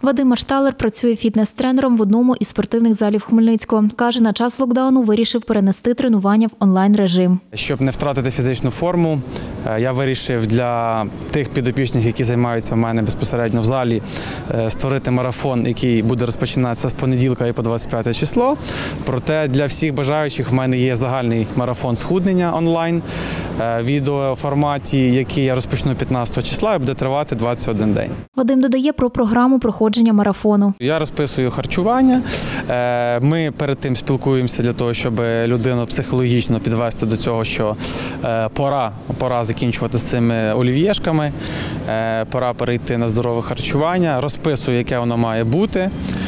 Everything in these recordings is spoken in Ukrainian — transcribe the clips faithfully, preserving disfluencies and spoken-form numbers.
Вадим Машталер працює фітнес-тренером в одному із спортивних залів Хмельницького. Каже, на час локдауну вирішив перенести тренування в онлайн-режим. Щоб не втратити фізичну форму, я вирішив для тих підопічних, які займаються в мене безпосередньо в залі, створити марафон, який буде розпочинатися з понеділка і по двадцять п'яте число. Проте для всіх бажаючих в мене є загальний марафон схуднення онлайн, в відеоформаті, який я розпочну п'ятнадцятого числа і буде тривати двадцять один день. Вадим додає про програму проходження марафону. Я розписую харчування. Ми перед тим спілкуємося для того, щоб людину психологічно підвести до цього, що пора, пора закінчувати з цими олів'єшками, пора перейти на здорове харчування, розписую, яке воно має бути.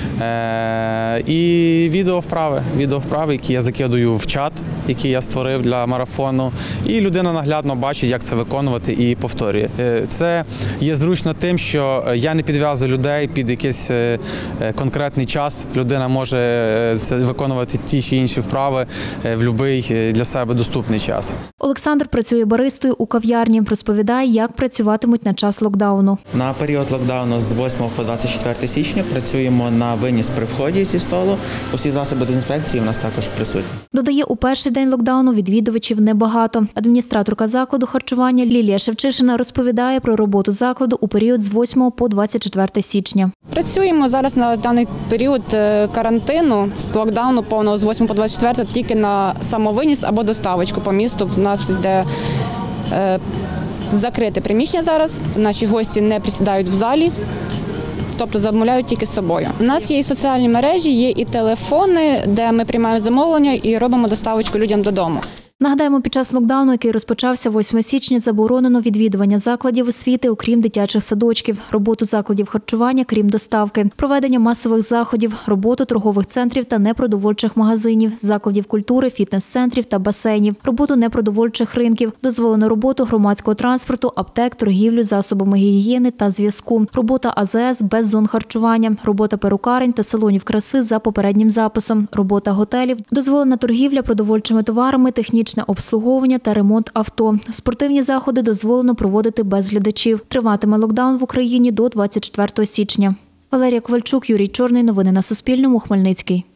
І відеовправи, відеовправи, які я закидую в чат, який я створив для марафону. І людина наглядно бачить, як це виконувати і повторює. Це є зручно тим, що я не підв'язую людей під якийсь конкретний час. Людина може виконувати ті чи інші вправи в будь-який для себе доступний час. Олександр працює баристою у кав'ярні. Розповідає, як працюватимуть на час локдауну. На період локдауну з восьмого по двадцять четверте січня працюємо на виніс при вході зі столу. Усі засоби дезінфекції у нас також присутні. Додає, у перший день локдауну відвідувачів небагато. Адміністраторка закладу харчування Лілія Шевчишина розповідає про роботу закладу у період з восьмого по двадцять четверте січня. Працюємо зараз на даний період карантину, з локдауну повного з восьмого по двадцять четверте тільки на самовиніс або доставочку по місту. У нас йде е, закрите приміщення зараз, наші гості не присідають в залі. Тобто замовляють тільки з собою. У нас є і соціальні мережі, є і телефони, де ми приймаємо замовлення і робимо доставочку людям додому. Нагадаємо, під час локдауну, який розпочався восьмого січня, заборонено відвідування закладів освіти, окрім дитячих садочків, роботу закладів харчування, крім доставки, проведення масових заходів, роботу торгових центрів та непродовольчих магазинів, закладів культури, фітнес-центрів та басейнів, роботу непродовольчих ринків, дозволено роботу громадського транспорту, аптек, торгівлю засобами гігієни та зв'язку, робота А З С без зон харчування, робота перукарень та салонів краси за попереднім записом, робота готелів, дозволена торгівля продовольчими товарами, технічними обслуговування та ремонт авто. Спортивні заходи дозволено проводити без глядачів. Триватиме локдаун в Україні до двадцять четвертого січня. Валерія Ковальчук, Юрій Чорний. Новини на Суспільному. Хмельницький.